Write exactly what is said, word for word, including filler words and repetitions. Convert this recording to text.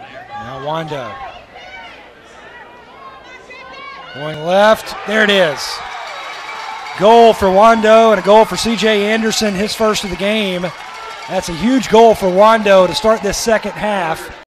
Now Wando. Going left. There it is. Goal for Wando and a goal for C J Anderson, his first of the game. That's a huge goal for Wando to start this second half.